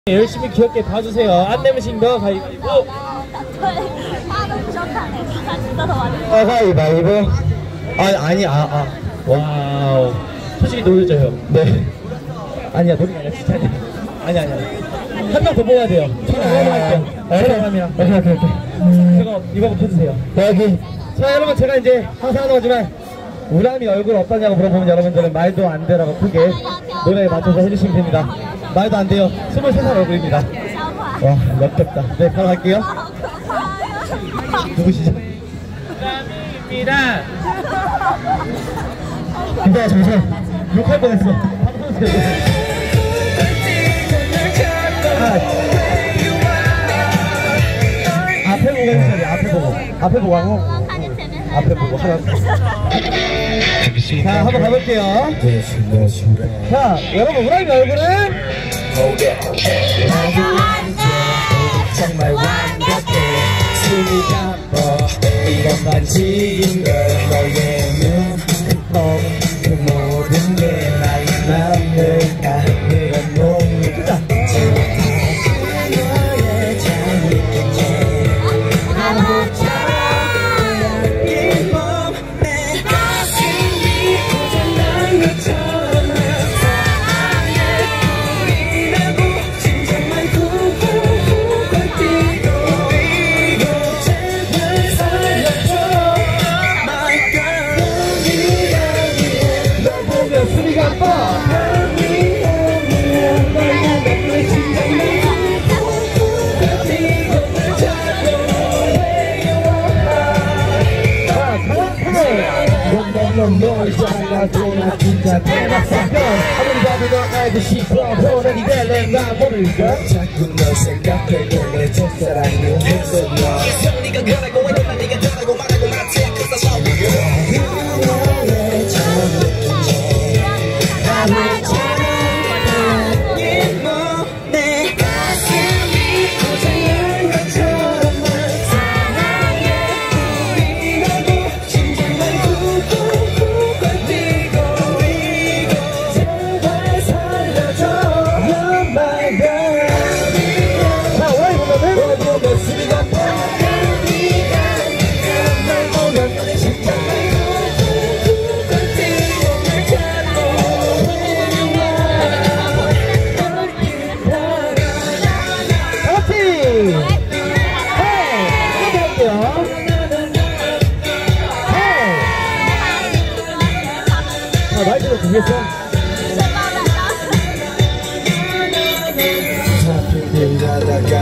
열심히 귀엽게 봐주세요. 안 내면 거 가위바위보. 가위바위보. 와우. 솔직히 놀랬죠 형. 네. 아니야 놀이 아니야 진짜 아니야. 아니야. 한 명 더 뽑아야 돼요. 저는 할게요. 사람이랑. 오케이. 제가 이거 펴주세요. 여기. 자 여러분 제가 이제 항상 하는 거지만 우람이 얼굴 어떠냐고 물어보면 여러분들은 말도 안 되라고 크게 노래에 맞춰서 해주시면 됩니다. 말도 안 돼요. 23살 얼굴입니다. 와 역겹다. 네 바로 갈게요. 누구시죠? 우람이입니다. 이거 잠시만 욕할 뻔했어. 앞에 보고 해주세요. 앞에 보고 하고 앞에 보고 하라고. 자 한번 가볼게요. 자 여러분 우람이 얼굴은 정말 완벽해. 숨이 가빠 이것만 지인 걸 너의 눈빛 그 모든 게 나의 맘을 가늘어 놓는 널 잘라도 나 진짜 대박 사건 아무리 봐도 너 알고 싶어 보내기 될래 나 모를까 자꾸 널 생각해 내 첫사랑이 없어 너 네가 그러고 왜 네가 잘하고 말하고 마치 그래서 샤워 너의 처음 느낀 나의 사랑이 내 가슴이 고장난 것처럼 널 사랑해 우리라고 심장만 쿵쿵 마이크로 준비했어? 잡힌 길 가다가